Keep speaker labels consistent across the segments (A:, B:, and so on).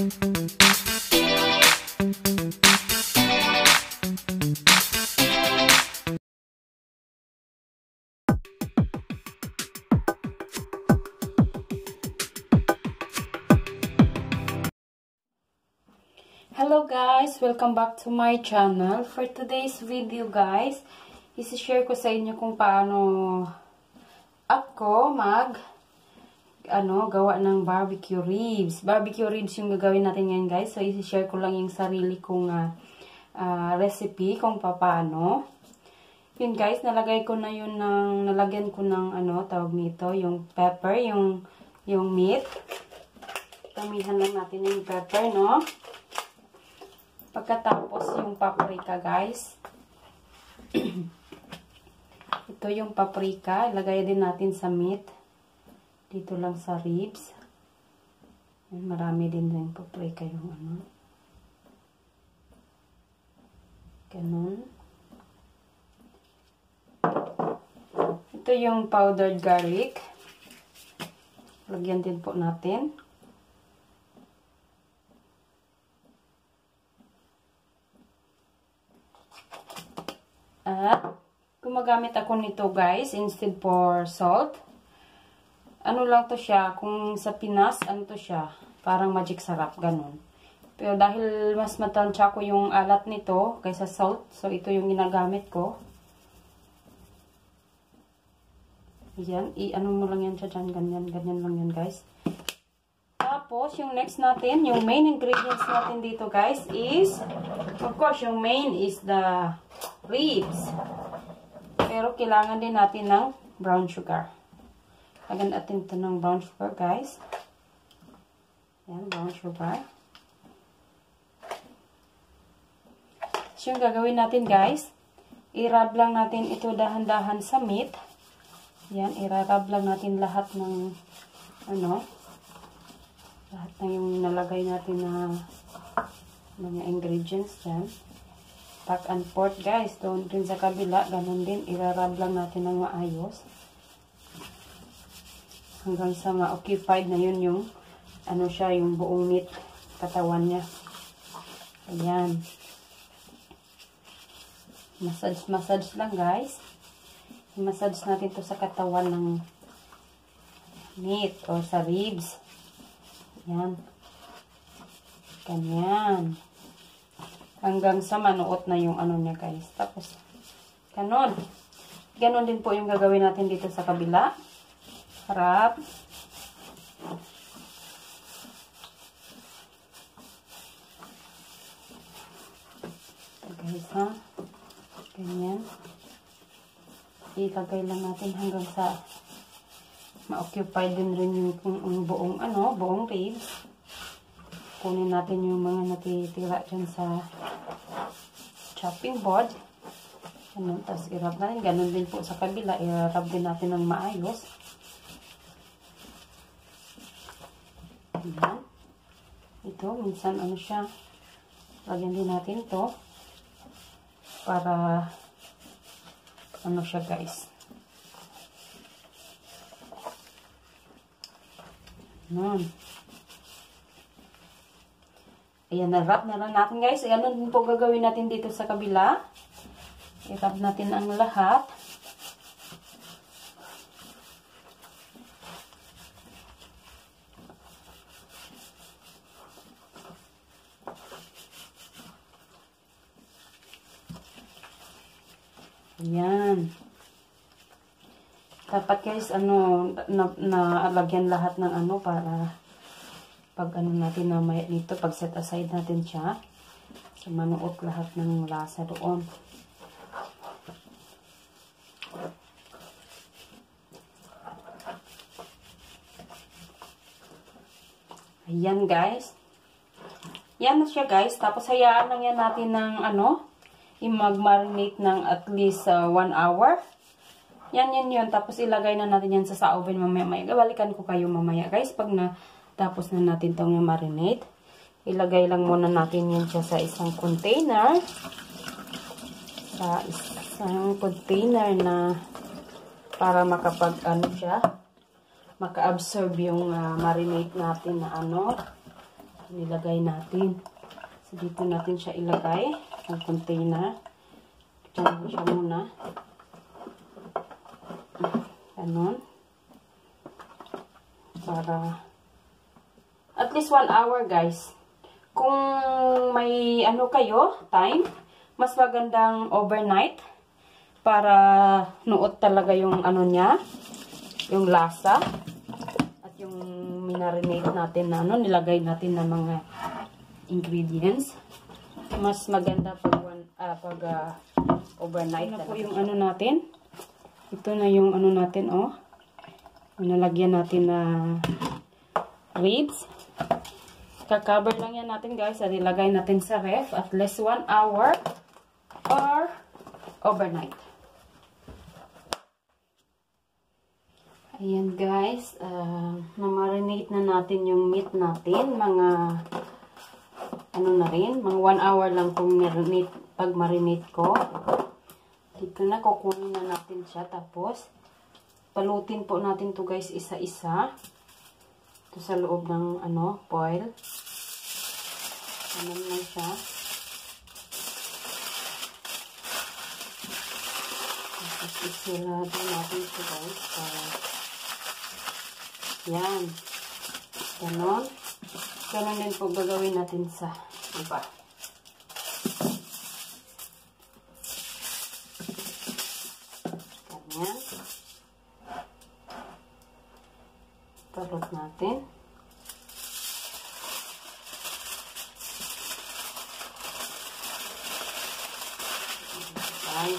A: Hello guys! Welcome back to my channel. For today's video guys, isi-share ko sa inyo kung paano ako gawa ng barbecue ribs. Barbecue ribs yung gagawin natin ngayon guys. So isi-share ko lang yung sarili kong recipe kung paano. Yun guys, nalagyan ko ng tawag nito, yung pepper, yung meat. Tamihan lang natin yung pepper, no? Pagkatapos yung paprika guys. Ito yung paprika. Ilagay din natin sa meat. Dito lang sa ribs. Marami din yung paprika yung Ganun. Ito yung powdered garlic. Lagyan din po natin. At gumagamit ako nito guys instead for salt. Ano lang to siya, kung sa Pinas, to siya, parang magic sarap, ganun. Pero dahil mas matansya ko yung alat nito kaysa salt, so ito yung ginagamit ko. Yan, ano mo lang yan siya dyan, ganyan lang yan guys. Tapos, yung next natin, yung main ingredients natin dito guys is, of course, yung main is the ribs. Pero kailangan din natin ng brown sugar. Lagyan natin ito ng brown sugar guys. Yan, brown sugar. So yung gagawin natin guys, i-rub lang natin ito dahan-dahan sa meat. Yan, i-rub lang natin lahat ng lahat ng yung nalagay natin na mga ingredients dyan. Back and forth guys. Doon din sa kabila, ganun din. I-rub lang natin ng maayos. Hanggang sa ma-occupied na yun yung yung buong meat katawan niya. Ayan. Massage lang guys. I-massage natin to sa katawan ng meat o sa ribs. Ayan. Ganyan. Hanggang sa manuot na yung niya guys. Tapos, ganon. Ganon din po yung gagawin natin dito sa kabila. Harap. Ito guys ha. Ganyan. Ilagay lang natin hanggang sa ma-occupy din rin yung buong ribs. Kunin natin yung mga natitira dyan sa chopping board. Tapos i-rub natin. Ganun din po sa kabila. I-rub din natin ng maayos. Ayan. Ito, minsan siya. Lagyan din natin ito. Para siya guys. Ayan. Ayan, na-wrap na lang natin guys. Ganun din po gagawin natin dito sa kabila. I-wrap natin ang lahat. Ayan. Dapat guys, nalagyan lahat ng para pag natin namaya nito, pag set aside natin siya, so manuot lahat ng lasa doon. Ayan guys. Yan na siya guys. Tapos hayaan lang yan natin ng i-mag-marinate ng at least 1 hour. Yan. Tapos ilagay na natin yan sa oven mamaya. Balikan ko kayo mamaya guys pag tapos na natin itong marinate. Ilagay lang muna natin yan siya sa isang container. Sa isang container na para maka-absorb yung marinate natin na nilagay natin. So, dito natin siya ilagay ang container. Diyan mo siya muna. Ganon. Para at least 1 hour, guys. Kung may ano kayo, time, mas magandang overnight para nuot talaga yung ano niya, yung lasa at yung minarinate natin na ano, nilagay natin na mga ingredients. Mas maganda pag overnight. Ito na po yung ano natin. Ito na yung ano natin, oh. Nalagyan natin na ribs. Kakaber lang yan natin, guys. At ilagay natin sa ref at least 1 hour or overnight. Ayan, guys. Na-marinate na natin yung meat natin. Mga ano na rin, mga 1 hour lang kung pag-marinate ko. Dito na, kukunin na natin siya. Tapos, palutin po natin to, guys, isa-isa. Ito sa loob ng, ano, foil. Anan lang siya. Tapos, isilado natin ito, guys. Para, yan. Ganon. Ganon din po gagawin natin sa iba. Ganyan. Talot natin. Okay.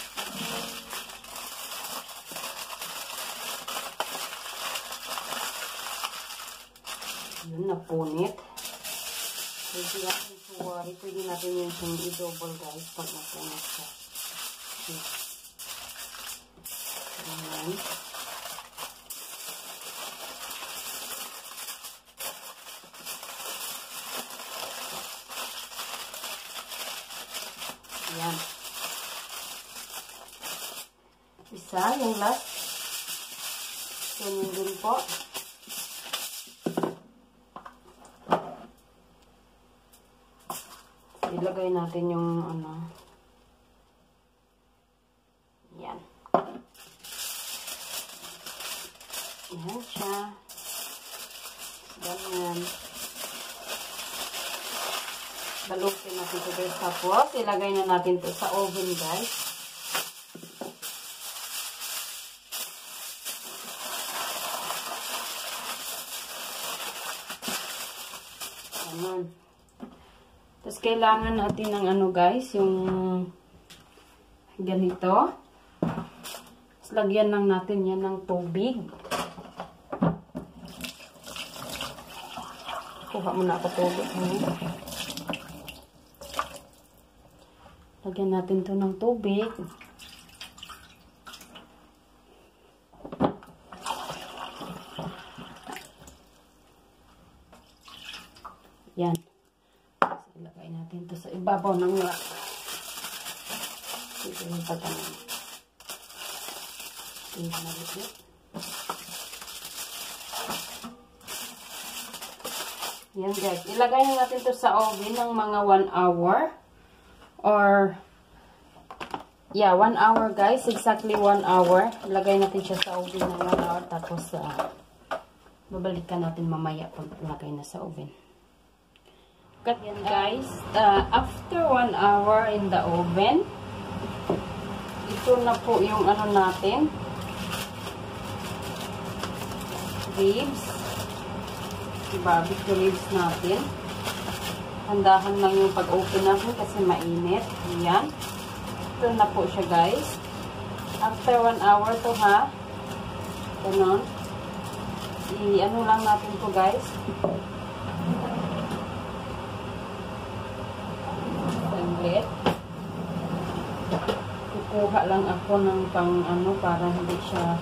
A: Yun, napunit. Pwede natin suwari. Pwede natin yung i-double, guys, pag napunit siya. Ayan. Ayan. Isa, yung last. Ganyan din po. Ilagay natin yung ano. Yan. Yan siya. Ganyan. Balutin natin ito, guys. Tapos, ilagay na natin ito sa oven, guys. Ganun. Tapos, kailangan natin ng ano, guys, yung ganito. Tapos, lagyan lang natin yan ng tubig. Kuha muna ako tubig. Lagyan natin to ng tubig. Yan. Ilagay natin to sa ibabaw ng rock. Ito yung pagkain. Tingnan natin. Yan, guys. Ilagay natin to sa oven ng mga 1 hour. Or, yeah, 1 hour, guys. Exactly 1 hour. Ilagay natin siya sa oven ng 1 hour. Tapos, babalikan natin mamaya pag ilagay na sa oven. Yan, guys. After 1 hour in the oven, ito na po yung ano natin. Ribs. Barbecue ribs natin. Handahan lang yung pag-open natin kasi mainit. Ayan. Ito na po siya, guys. After 1 hour to, ha. Ganon. I-ano lang natin to, guys. Sanglit. Kukuha lang ako ng pang ano para hindi siya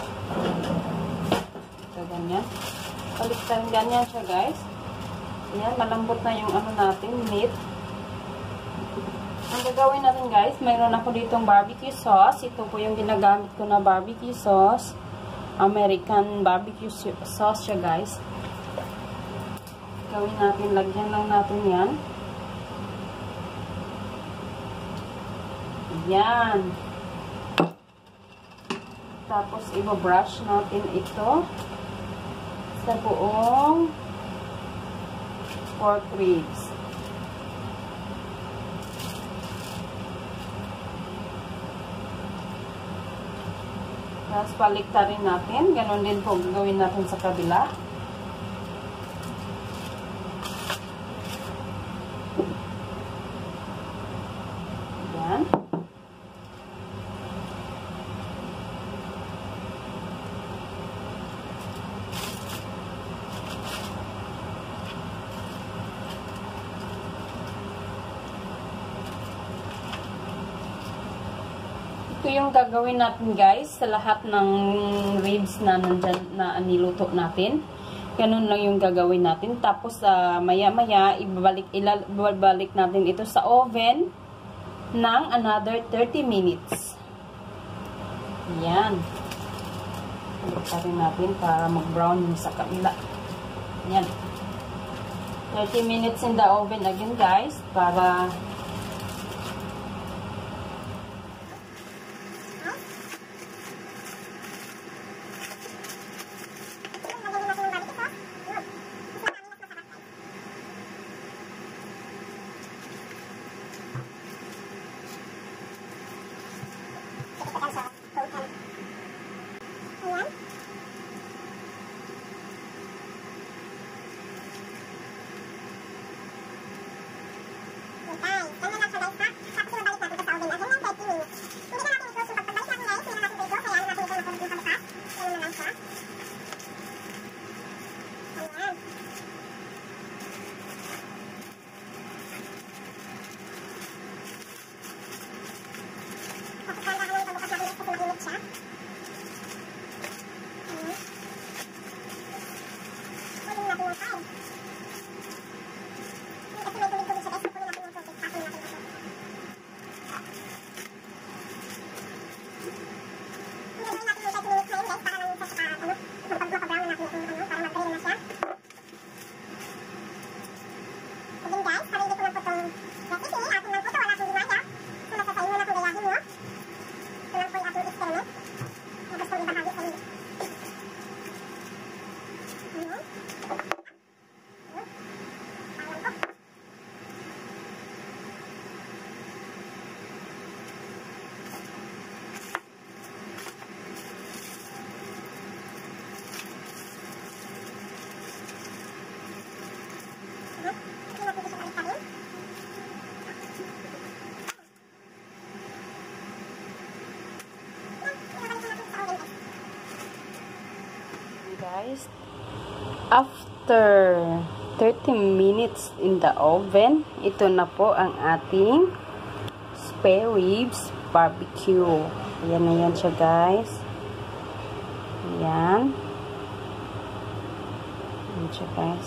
A: ito, ganyan. Paliktan ganyan siya, guys. Ayan, malambot na yung ano natin, meat. Ang gagawin natin, guys, mayroon ako ditong barbecue sauce. Ito po yung ginagamit ko na barbecue sauce. American barbecue sauce siya, guys. Gawin natin, lagyan lang natin yan. Yan. Tapos, i-brush natin ito sa buong pork ribs. Tapos, paliktarin natin. Ganon din po gawin natin sa kabila. Yan. Ito yung gagawin natin guys sa lahat ng ribs na nandyan na niluto natin. Ganun lang yung gagawin natin. Tapos maya-maya ibabalik natin ito sa oven ng another 30 minutes. Yan. Paliktarin natin para mag-brown yung sa kabila. Yan. 30 minutes in the oven again guys para guys, after 30 minutes in the oven, ito na po ang ating spare ribs barbecue. Ayan na yan siya guys. Ayan. Ayan siya guys.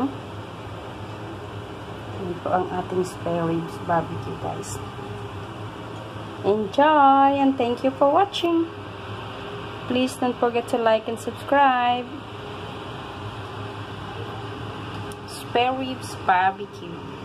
A: Ayan po ang ating spare ribs barbecue guys. Enjoy and thank you for watching. Please don't forget to like and subscribe. Spare ribs barbecue.